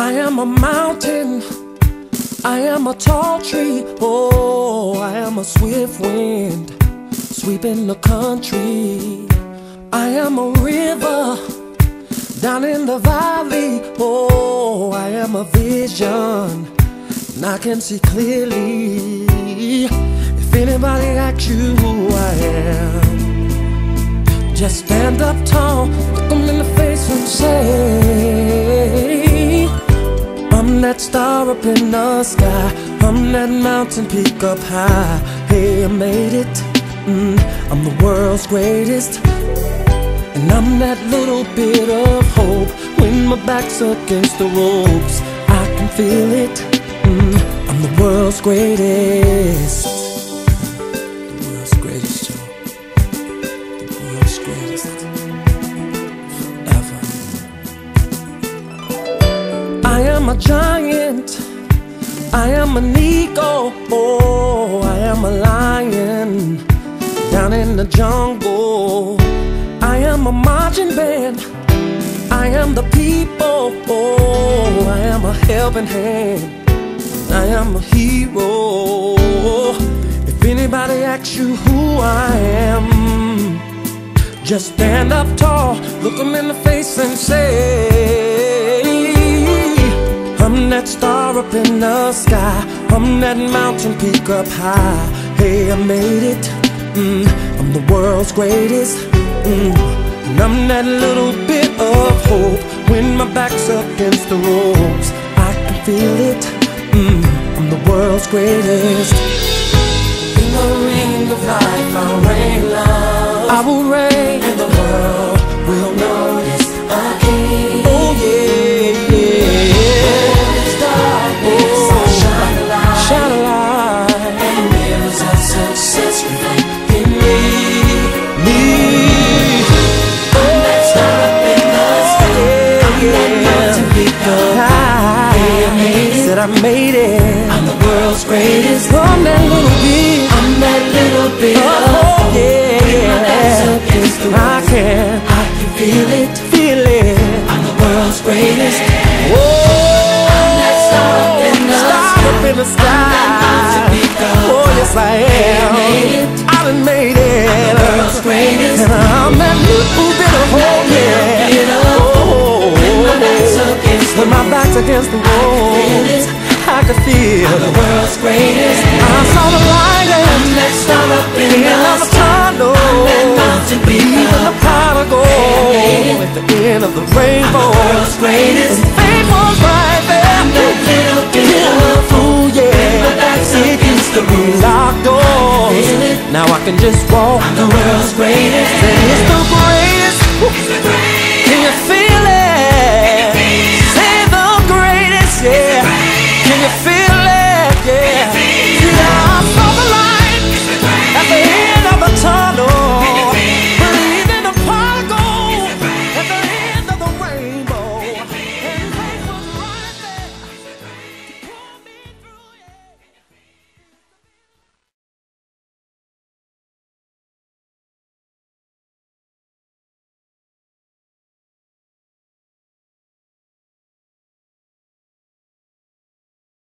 I am a mountain, I am a tall tree. Oh, I am a swift wind sweeping the country. I am a river down in the valley. Oh, I am a vision and I can see clearly. If anybody asks you who I am, just stand up tall, look them in the face and say, I'm that star up in the sky, I'm that mountain peak up high. Hey, I made it, I'm the world's greatest. And I'm that little bit of hope when my back's against the ropes. I can feel it, I'm the world's greatest. The world's greatest, Joe. The world's greatest. Forever. I am a giant, I am an eagle. Oh, I am a lion down in the jungle. I am a marching band, I am the people. Oh, I am a helping hand, I am a hero. If anybody asks you who I am, just stand up tall, look them in the face and say, I'm that star up in the sky, I'm that mountain peak up high. Hey, I made it, I'm the world's greatest. And I'm that little bit of hope when my back's against the ropes. I can feel it, I'm the world's greatest. In the ring of life I'll reign love, I will reign, and the world will notice a king. Oh yeah, yeah. When there's darkness, I'll shine a light, shine a light, and mirrors of success reflect in me. I made it, I'm the world's greatest. I'm that little bit, I'm that little bit. Oh yeah, yeah. I can feel it, feel it. I'm the world's greatest. Whoa, I'm that star up in the sky. Oh yes I am. I done made it. I'm the world's greatest. And I'm that little bit of hope, yeah. Oh, when my back's against the wall, I could feel I'm the world's greatest. I saw the light and that star up in the tunnel. I'm that mountain peak, even the prodigal at the end of the rainbow. I'm the world's greatest. And fate was right there. I'm that little bit of fool, yeah. My back's against the locked doors. Now I can just walk. I'm the world's greatest.